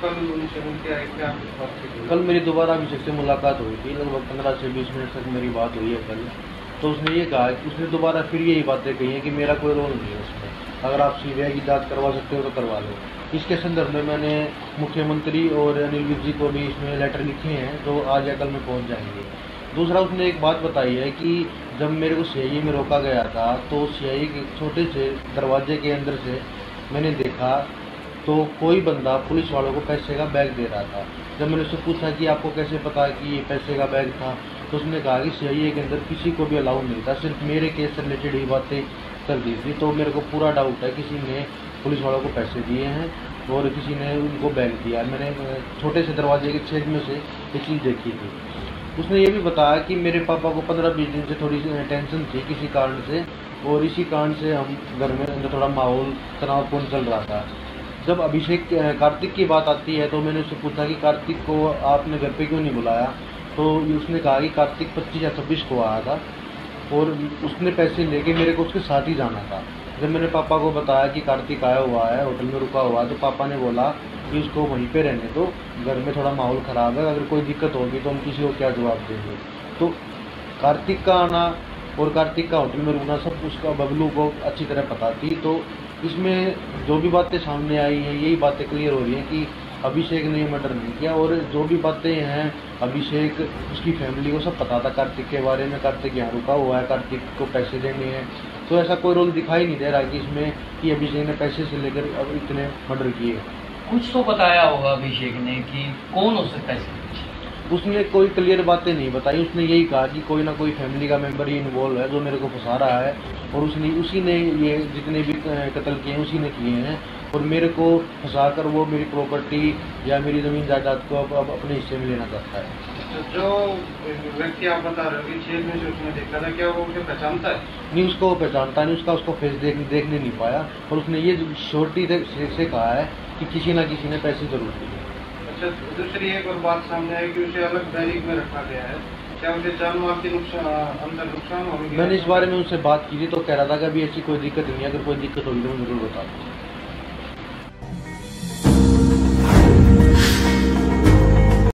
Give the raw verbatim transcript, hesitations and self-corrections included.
कल उनसे मिलके आए, क्या बात की? कल मेरी दोबारा अभिषेक से मुलाकात हुई थी, लगभग पंद्रह से बीस मिनट तक मेरी बात हुई है कल। तो उसने ये कहा कि उसने दोबारा फिर यही बातें कही हैं कि मेरा कोई रोल नहीं है उसमें, अगर आप सीबीआई की जांच करवा सकते हो तो करवा लो। इसके संदर्भ में मैंने मुख्यमंत्री और अनिल विज जी को भी इसमें लेटर लिखे हैं, जो आज या कल में पहुंच जाएंगे। दूसरा, उसने एक बात बताई है कि जब मेरे को सीआईए में रोका गया था तो सीआईए के छोटे से दरवाजे के अंदर से मैंने देखा तो कोई बंदा पुलिस वालों को पैसे का बैग दे रहा था। जब मैंने उससे पूछा कि आपको कैसे पता कि ये पैसे का बैग था, तो उसने कहा कि सीआईए के अंदर किसी को भी अलाउ नहीं था, सिर्फ मेरे केस से रिलेटेड ही बातें कर दी थी। तो मेरे को पूरा डाउट है किसी ने पुलिस वालों को पैसे दिए हैं और किसी ने उनको बैग दिया। मैंने छोटे से दरवाजे के छेद में से ये चीज़ देखी थी। उसने ये भी बताया कि मेरे पापा को पंद्रह बीस दिन से थोड़ी सी टेंशन थी किसी कारण से, और इसी कारण से हम घर में अंदर थोड़ा माहौल तनावपूर्ण चल रहा था। जब अभिषेक कार्तिक की बात आती है तो मैंने उससे पूछा कि कार्तिक को आपने घर पे क्यों नहीं बुलाया, तो उसने कहा कि कार्तिक पच्चीस या छब्बीस को आया था और उसने पैसे लेके मेरे को उसके साथ ही जाना था। जब मैंने पापा को बताया कि कार्तिक आया हुआ है, होटल में रुका हुआ है, तो पापा ने बोला कि उसको वहीं पे रहने दो, घर में थोड़ा माहौल ख़राब है, अगर कोई दिक्कत होगी तो हम किसी को क्या जवाब देंगे। तो कार्तिक का आना और कार्तिक का होटल में रुकना सब उसका बबलू को अच्छी तरह पता थी। तो इसमें जो भी बातें सामने आई हैं यही बातें क्लियर हो रही हैं कि अभिषेक ने मर्डर नहीं किया, और जो भी बातें हैं अभिषेक उसकी फैमिली को सब पता था कार्तिक के बारे में, कार्तिक यहाँ रुका हुआ है, कार्तिक को पैसे देने हैं। तो ऐसा कोई रोल दिखाई नहीं दे रहा कि इसमें कि अभिषेक ने पैसे से लेकर अब इतने मर्डर किए। कुछ तो बताया होगा अभिषेक ने कि कौन हो सकता है। उसने कोई क्लियर बातें नहीं बताई, उसने यही कहा कि कोई ना कोई फैमिली का मेंबर ही इन्वॉल्व है जो मेरे को फंसा रहा है, और उसने उसी ने ये जितने भी कत्ल किए हैं उसी ने किए हैं, और मेरे को फंसा कर वो मेरी प्रॉपर्टी या मेरी ज़मीन जायदाद को अब, अब अपने हिस्से में लेना चाहता है। जो व्यक्ति आप बता रहे हो कि जेल में जो उसने देखा था, क्या वो उसे पहचानता है? नहीं, उसको वो पहचानता नहीं, उसका उसको फेस देख देखने नहीं पाया, और उसने ये श्योरिटी से, से कहा है कि किसी ना किसी ने पैसे जरूर दिए। अच्छा, दूसरी एक और बात सामने आई कि उसे अलग बैरिक में रखा गया है, क्या उसे जान माल के नुकसान अंदर नुकसान हो गया? मैंने इस बारे में उनसे बात की थी तो कह रहा था कि अभी ऐसी कोई दिक्कत नहीं है, अगर कोई दिक्कत होगी तो मैं जरूर बता दूँ।